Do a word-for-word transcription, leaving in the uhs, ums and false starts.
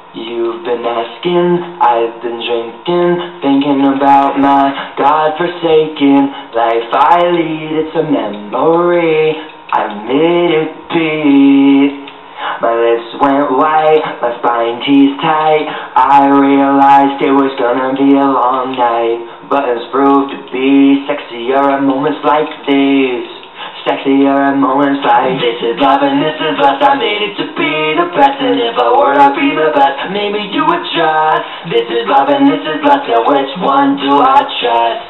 You've been asking, I've been drinking, thinking about my God-forsaken life I lead. It's a memory, I made it be. My lips went white, my spine teeth tight. I realized it was gonna be a long night. Buttons proved to be sexier at moments like these. Sexier at moments like this is love and this is lust. I made it to be the best, and if I were I'd be the best. Maybe you would trust. This is love and this is lust, and which one do I trust?